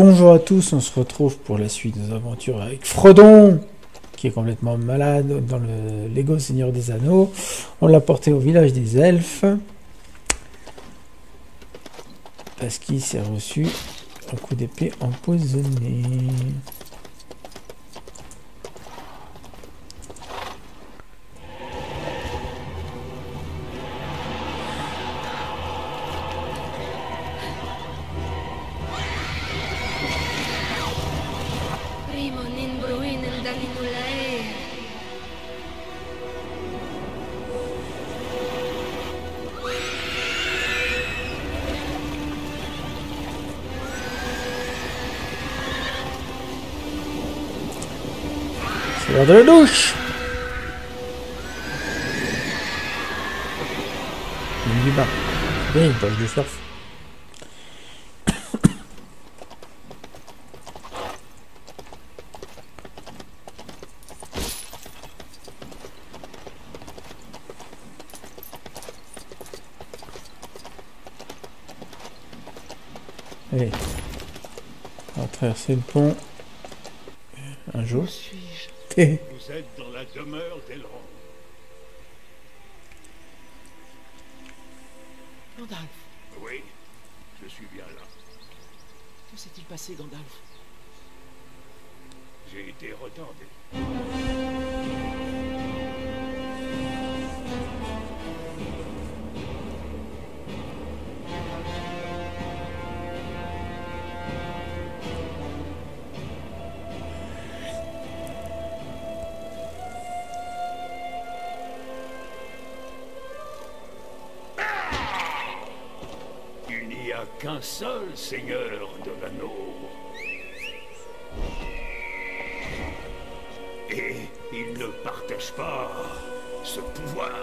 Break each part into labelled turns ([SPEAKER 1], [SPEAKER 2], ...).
[SPEAKER 1] bonjour à tous, on se retrouve pour la suite des aventures avec Frodon, qui est complètement malade dans le Lego Seigneur des Anneaux. On l'a porté au village des elfes, parce qu'il s'est reçu un coup d'épée empoisonné. C'est l'heure de la douche. Il du bain. Bien, une poche de surf. Allez, on va traverser le pont un jour.
[SPEAKER 2] Où suis-je?
[SPEAKER 3] Vous êtes dans la demeure d'Elrond.
[SPEAKER 2] Gandalf,
[SPEAKER 3] Oui, je suis bien là.
[SPEAKER 2] que s'est-il passé, Gandalf?
[SPEAKER 3] J'ai été retardé. Il n'y a qu'un seul seigneur de l'anneau. Et il ne partage pas ce pouvoir.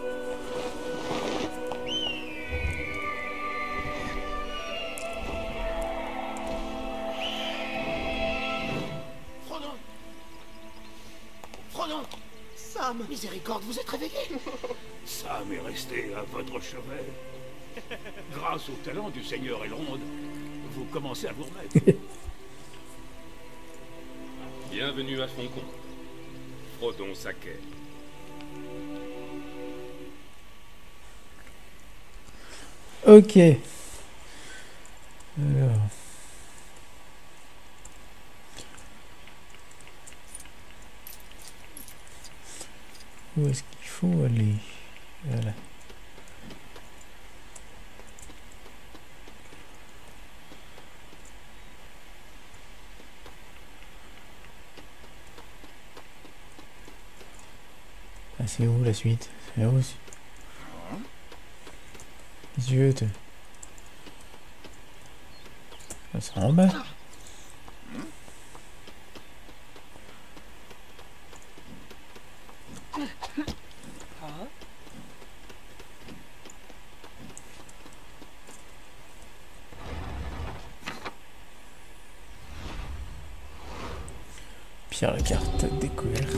[SPEAKER 2] Frodon! Frodon! Sam! Miséricorde, vous êtes réveillé?
[SPEAKER 3] Sam est resté à votre chevet. Grâce au talent du seigneur Elrond, vous commencez à vous remettre.
[SPEAKER 4] Bienvenue à Foncombe. Frodon Saquet.
[SPEAKER 1] Ok. Alors. Où est-ce qu'il faut aller? Voilà. Ah, c'est où la suite? C'est là aussi. Zut. Ah, c'est en bas. Pierre la carte découverte.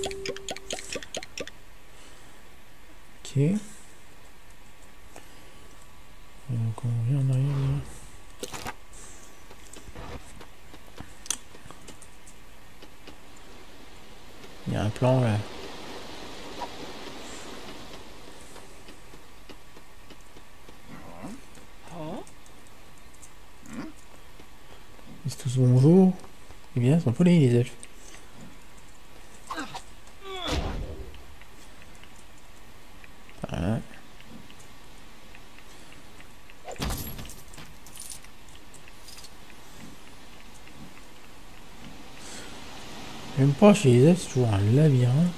[SPEAKER 1] Ok. Donc on revient en arrière là. Il y a un plan là. Ils se tous bonjour. Eh bien, ils sont polis les elfes. Voilà. Même pas chez les elfes, c'est toujours un labyrinthe.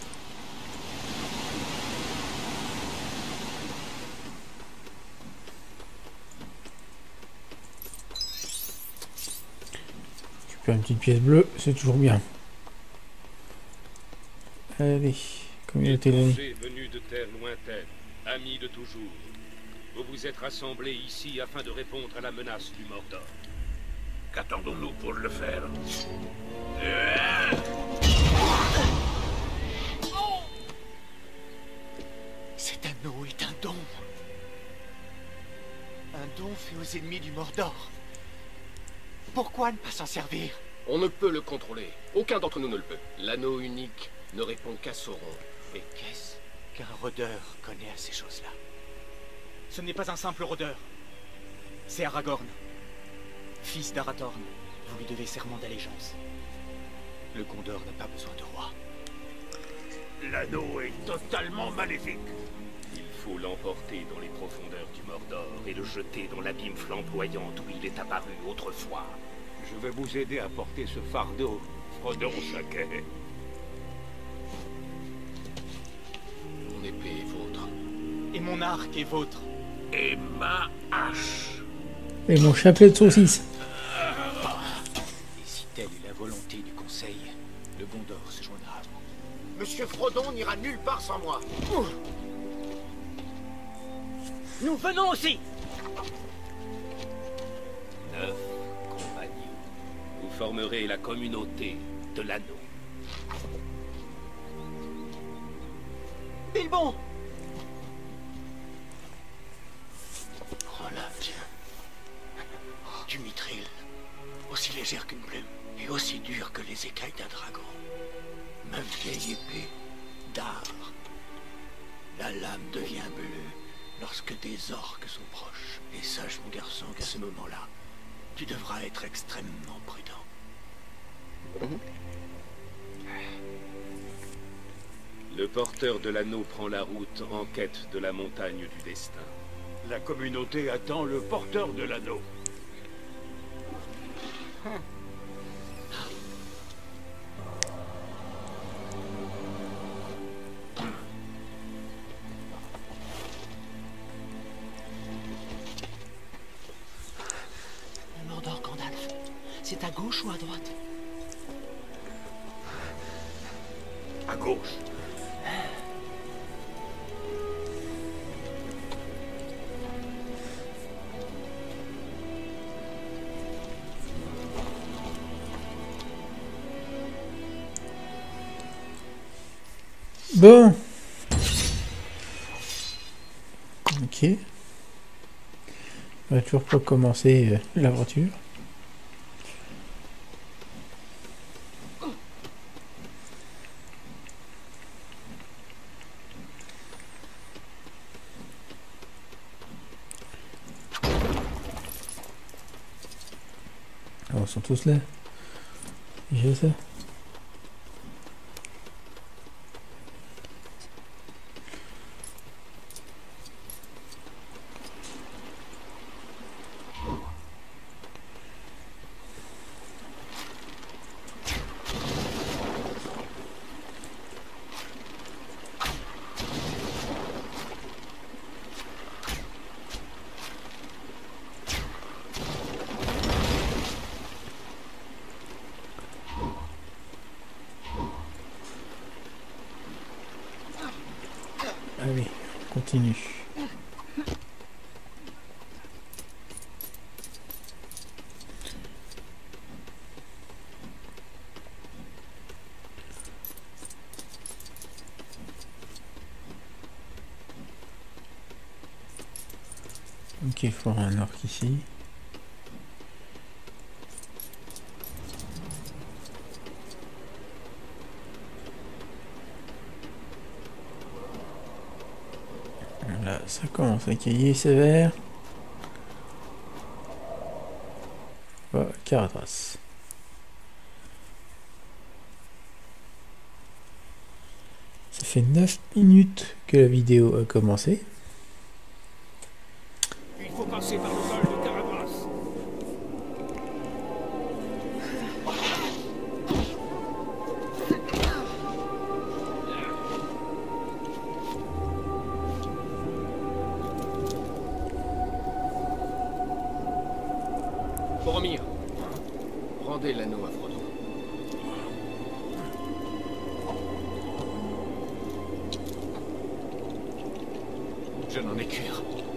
[SPEAKER 1] Récupère une petite pièce bleue, c'est toujours bien. Allez, communauté l'année.
[SPEAKER 4] Étrangers venus de terres lointaines, amis de toujours. Vous vous êtes rassemblés ici afin de répondre à la menace du Mordor.
[SPEAKER 3] Qu'attendons-nous pour le faire?
[SPEAKER 2] Cet anneau est un don. Un don fait aux ennemis du Mordor. Pourquoi ne pas s'en servir?
[SPEAKER 5] On ne peut le contrôler. Aucun d'entre nous ne le peut. L'anneau unique ne répond qu'à Sauron.
[SPEAKER 2] Mais qu'est-ce qu'un rôdeur connaît à ces choses-là? Ce n'est pas un simple rôdeur. C'est Aragorn, fils d'Arathorn. Vous lui devez serment d'allégeance. Le Gondor n'a pas besoin de roi.
[SPEAKER 3] L'anneau est totalement maléfique.
[SPEAKER 4] Il faut l'emporter dans les profondeurs du Mordor et le jeter dans l'abîme flamboyant où il est apparu autrefois.
[SPEAKER 3] Je vais vous aider à porter ce fardeau, Frodon Saquet.
[SPEAKER 5] Mon épée est vôtre.
[SPEAKER 2] Et mon arc est vôtre.
[SPEAKER 3] Et ma hache.
[SPEAKER 1] Et mon chapelet de saucisse.
[SPEAKER 2] Et si telle est la volonté du Conseil, le Gondor se joindra à vous.
[SPEAKER 6] Monsieur Frodon n'ira nulle part sans moi.
[SPEAKER 2] Nous venons aussi!
[SPEAKER 4] 9 compagnons. Vous formerez la communauté de l'anneau.
[SPEAKER 2] Bilbon!
[SPEAKER 6] Prends-la, tiens. Du mithril, aussi légère qu'une plume, et aussi dure que les écailles d'un dragon. Ma vieille épée d'art. La lame devient bleue lorsque des orques sont proches. Et sache, mon garçon, qu'à ce moment-là, tu devras être extrêmement prudent.
[SPEAKER 4] Le porteur de l'anneau prend la route en quête de la montagne du destin.
[SPEAKER 3] La communauté attend le porteur de l'anneau.
[SPEAKER 2] Le Mordor, Gandalf. C'est à gauche ou à droite?
[SPEAKER 3] À gauche.
[SPEAKER 1] Bon. Ok. On va toujours pas commencer l'aventure. Oh, ils sont tous là. J'ai ça. Allez, on continue. Ok, il faudra un arc ici. Là, ça commence à cailler sévère. Voilà, Caradhras. Ça fait 9 minutes que la vidéo a commencé.
[SPEAKER 3] Il faut passer par le col de Caradhras.
[SPEAKER 5] Boromir, rendez l'anneau à Frodon.
[SPEAKER 2] Je n'en ai qu'une.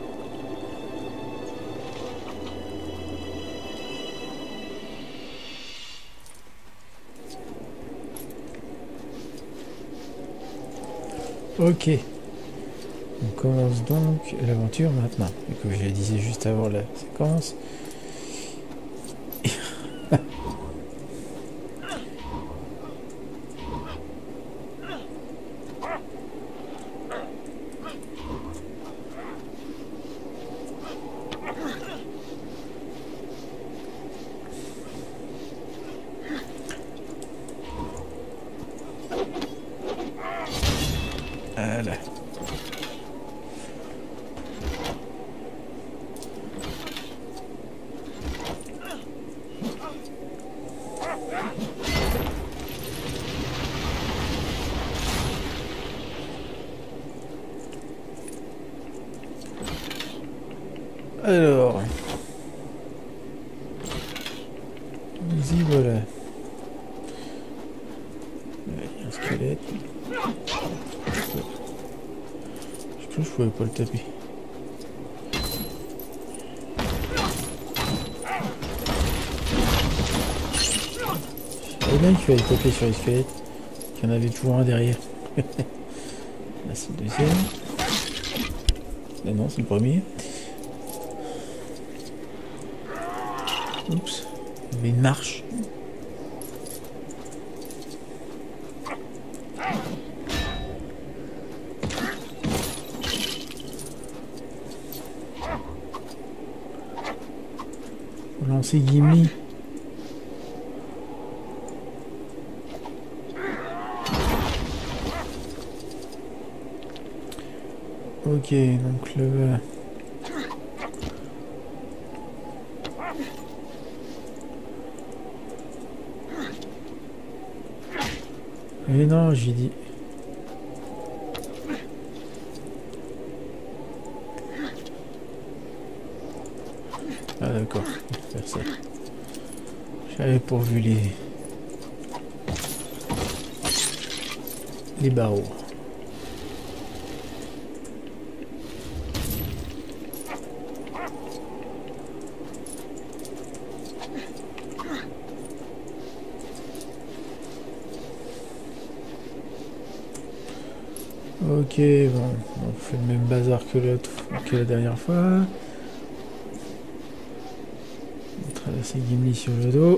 [SPEAKER 1] Ok. On commence donc l'aventure maintenant. Et comme je le disais juste avant la séquence, Voilà. Alors, nous y voilà. Il y a un squelette. Je crois que je pouvais pas le taper. Je savais bien qu'il fallait taper sur les squelettes, qu'il y en avait toujours un derrière. Là c'est le deuxième. Là non, c'est le premier. Oups, il y avait une marche. Faut lancer Gimli. Ok, donc le... Mais non, j'ai dit... Ah d'accord, faire ça. J'avais pourvu les barreaux. Ok, bon, on fait le même bazar que la dernière fois. On va traverser Gimli sur le dos.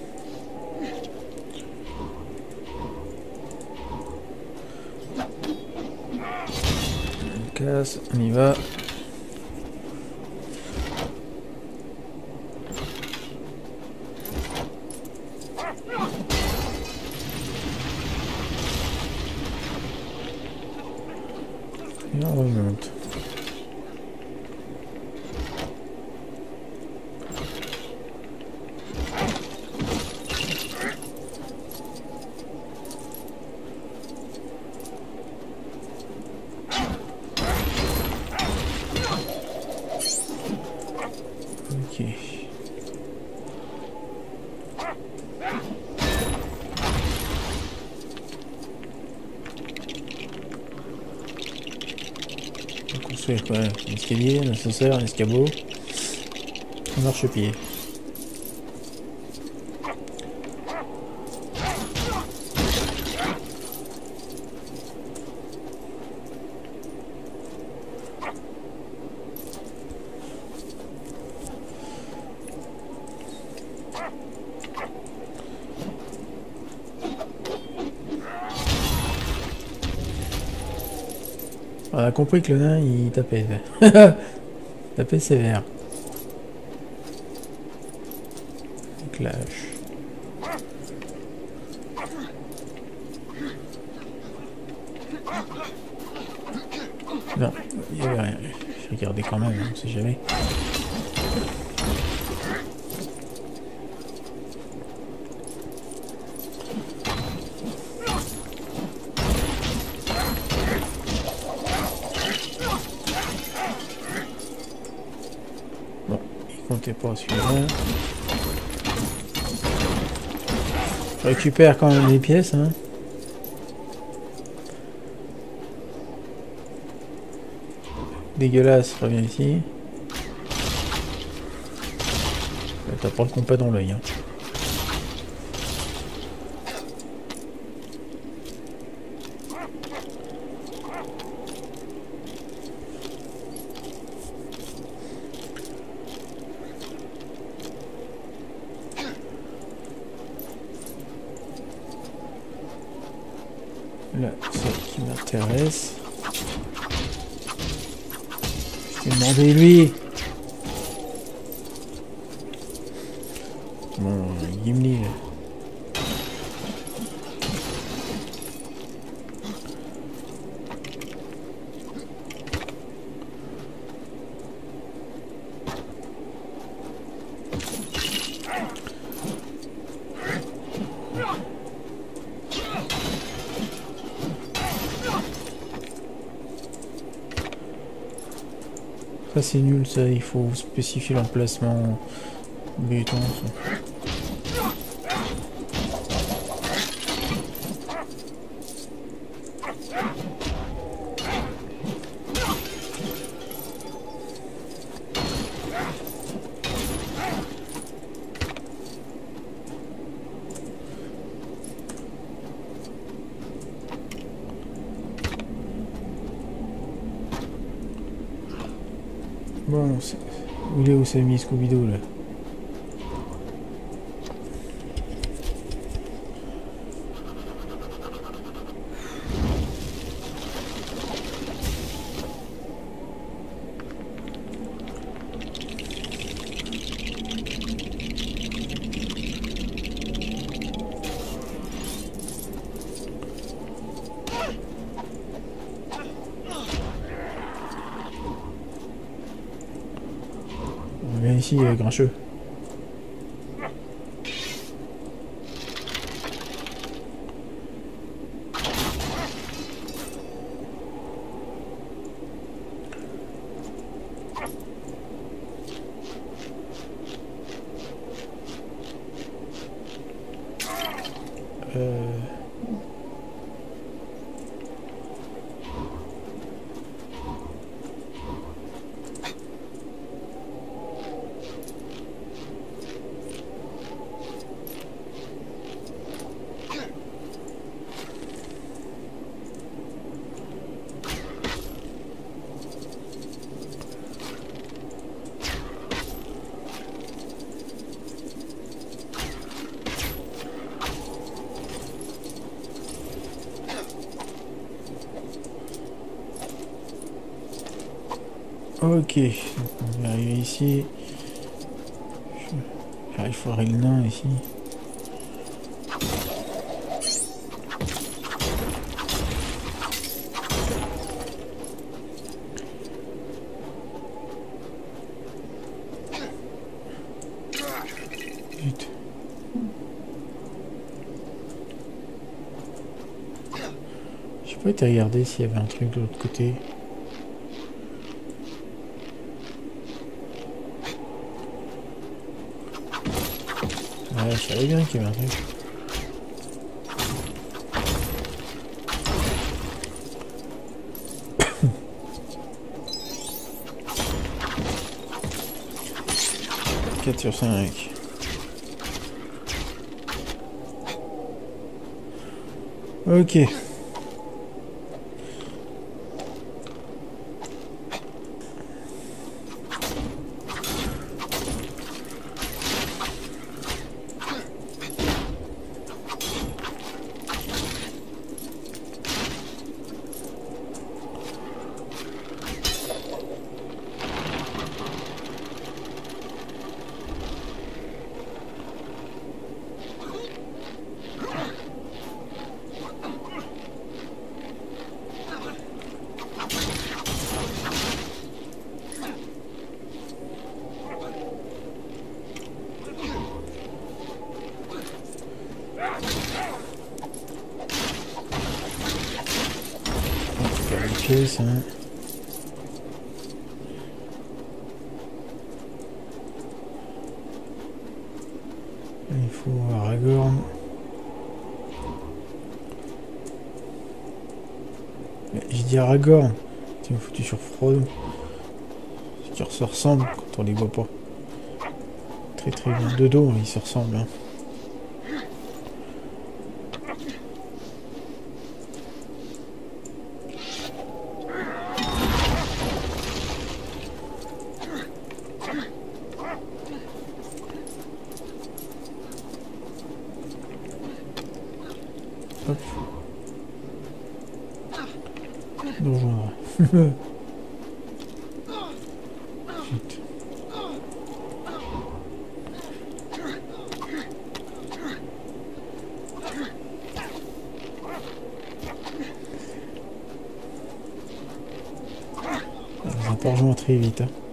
[SPEAKER 1] On casse, on y va. Et on remonte. Ok. Construire quoi? Un escalier, un ascenseur, un escabeau, un marchepied. On a compris que le nain il tapait. Tapait sévère. Clash. Non, il n'y avait rien. Je regardais quand même, on sait jamais. Bon, il comptait pas celui-là. Je récupère quand même les pièces, hein. Dégueulasse, reviens ici. T'as pas le compas dans l'œil, hein. Là, c'est ce qui m'intéresse. Demandez-lui. Bon, Gimli. Ça c'est nul ça, il faut spécifier l'emplacement béton. Bon, il est où Sammy Scooby-Doo là? Viens ici, grincheux. Ok, on va arriver ici. Il faudrait le nain ici. Vite. J'ai pas été regarder s'il y avait un truc de l'autre côté. Ouais, je savais bien qu'il y avait un truc. « 4 sur 5. Ok. Ça. Il faut Aragorn. J'ai dit Aragorn. Tu m'as foutu sur Frodo. Qui se ressemblent quand on les voit pas. Très bien de dos, ils se ressemblent. Hein. Hop. Donc voilà. Chut. Ça n'a pas rejoint très vite. Hein.